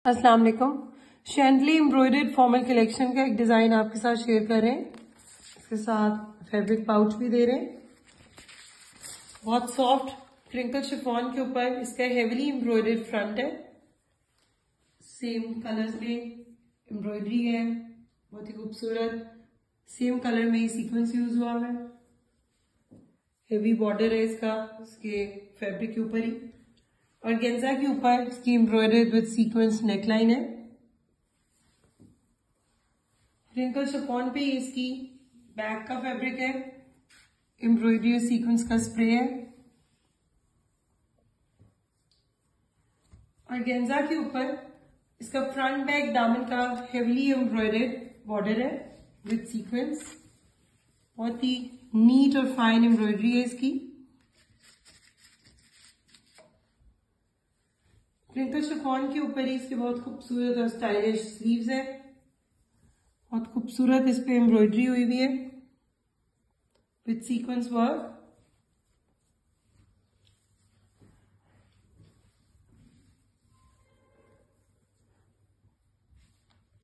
अस्सलाम वालेकुम। शैंडली embroidered formal collection का एक डिजाइन आपके साथ शेयर कर रहे हैं। इसके साथ फैब्रिक पाउच भी दे रहे हैं। बहुत सॉफ्ट क्रिंकल शिफॉन के ऊपर इसका हेवीली एम्ब्रॉयडर्ड फ्रंट है। सेम कलर्स में एम्ब्रॉयडरी है, बहुत ही खूबसूरत। सेम कलर में सीक्वेंस यूज हुआ है। हेवी बॉर्डर है इसका इसके फैब्रिक के ऊपर ही, और गेंजा के ऊपर इसकी एम्ब्रॉयडर्ड विद सीक्वेंस नेकलाइन है। क्रिंकल शिफॉन पे इसकी बैक का फैब्रिक है, एम्ब्रॉयडरी और सीक्वेंस का स्प्रे है, और गेंजा के ऊपर इसका फ्रंट बैक दामन का हेवीली एम्ब्रॉयडर्ड बॉर्डर है विद सीक्वेंस। बहुत ही नीट और फाइन एम्ब्रॉयडरी है इसकी। क्रिंकल शिफॉन के ऊपर ही इसके बहुत खूबसूरत और स्टाइलिश स्लीव्स है। बहुत खूबसूरत इस पे एम्ब्रॉयडरी हुई हुई है विद सीक्वेंस वर्क।